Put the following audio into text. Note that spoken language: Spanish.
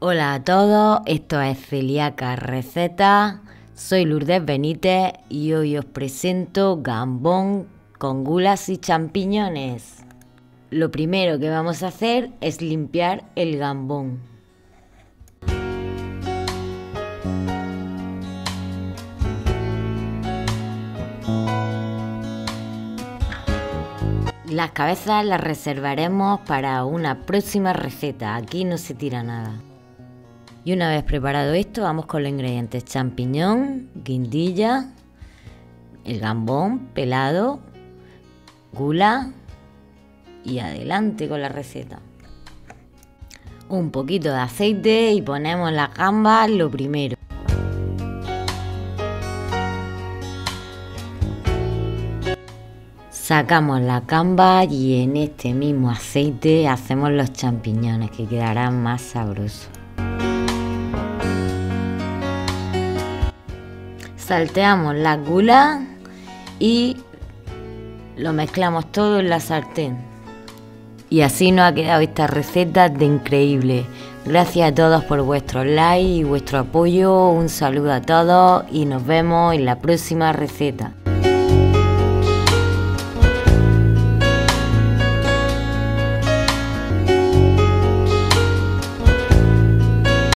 Hola a todos, esto es Celíaca Receta, soy Lourdes Benítez y hoy os presento gambón con gulas y champiñones. Lo primero que vamos a hacer es limpiar el gambón. Las cabezas las reservaremos para una próxima receta, aquí no se tira nada. Y una vez preparado esto, vamos con los ingredientes: champiñón, guindilla, el gambón pelado, gula y adelante con la receta. Un poquito de aceite y ponemos las gambas lo primero. Sacamos la gamba y en este mismo aceite hacemos los champiñones, que quedarán más sabrosos. Salteamos la gula y lo mezclamos todo en la sartén. Y así nos ha quedado esta receta de increíble. Gracias a todos por vuestros likes y vuestro apoyo. Un saludo a todos y nos vemos en la próxima receta.